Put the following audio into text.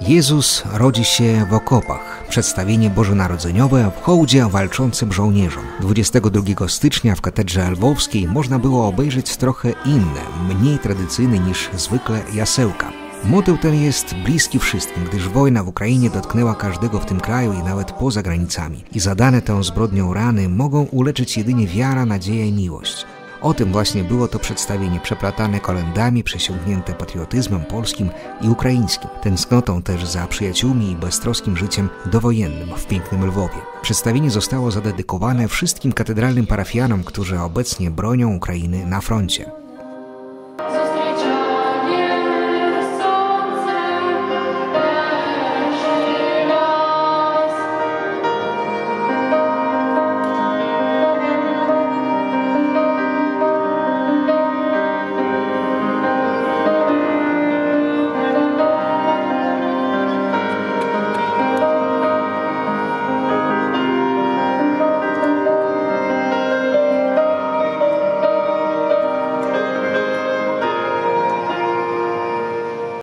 Jezus rodzi się w okopach. Przedstawienie bożonarodzeniowe w hołdzie walczącym żołnierzom. 22 stycznia w katedrze lwowskiej można było obejrzeć trochę inne, mniej tradycyjne niż zwykle jasełka. Motyw ten jest bliski wszystkim, gdyż wojna w Ukrainie dotknęła każdego w tym kraju i nawet poza granicami. I zadane tą zbrodnią rany mogą uleczyć jedynie wiara, nadzieja i miłość. O tym właśnie było to przedstawienie, przeplatane kolędami, przesiąknięte patriotyzmem polskim i ukraińskim, tęsknotą też za przyjaciółmi i beztroskim życiem dowojennym w pięknym Lwowie. Przedstawienie zostało zadedykowane wszystkim katedralnym parafianom, którzy obecnie bronią Ukrainy na froncie.